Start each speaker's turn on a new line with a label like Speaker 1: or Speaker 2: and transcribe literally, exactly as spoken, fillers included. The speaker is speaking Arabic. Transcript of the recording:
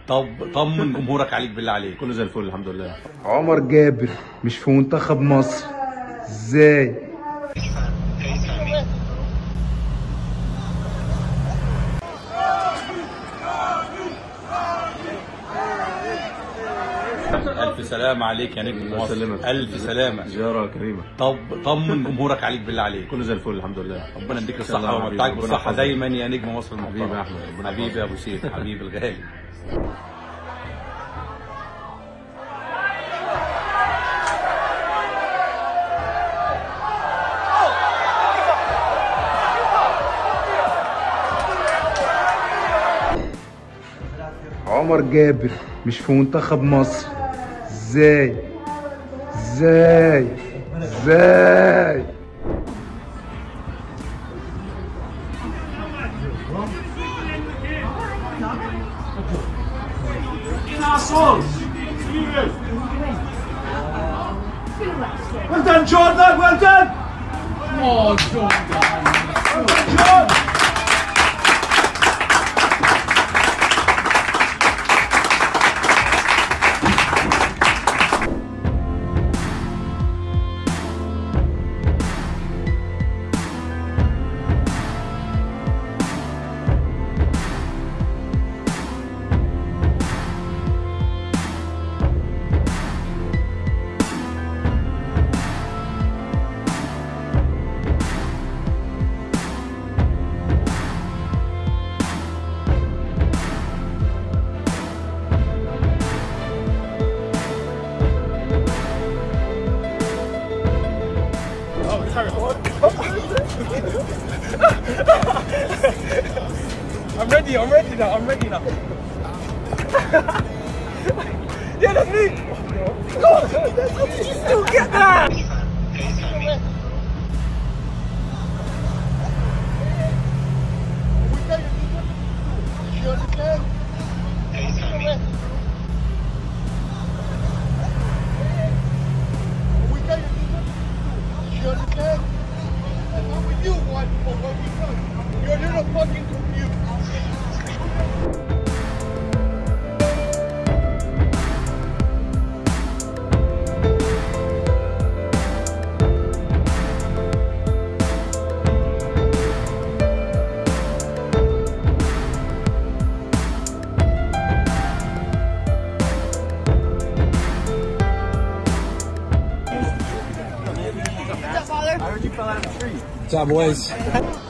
Speaker 1: طب طمن جمهورك عليك بالله عليك.
Speaker 2: كله زي الفل الحمد لله.
Speaker 3: عمر جابر مش في منتخب مصر ازاي؟
Speaker 1: ألف سلامة عليك يا نجم مصر. ألف سلامة.
Speaker 2: زيارة كريمة.
Speaker 1: طب طمن جمهورك عليك بالله عليك.
Speaker 2: كله زي الفل الحمد لله.
Speaker 1: ربنا يديك الصحة ويمتعك بالصحة دايما يا نجم مصر المحترم.
Speaker 2: حبيبي يا أحمد.
Speaker 1: حبيبي يا أبو سيف حبيبي الغالي.
Speaker 3: عمر جابر مش في منتخب مصر ازاي؟ ازاي؟ ازاي؟
Speaker 4: Well done, Jordan! Well done! Oh, Jordan! Jordan! I'm ready, I'm ready now, I'm ready now. Yeah, that's me! Go on! Still get that! You understand? You understand? That's what you want for what we done. You're a little fucking confused.
Speaker 5: What's up, boys?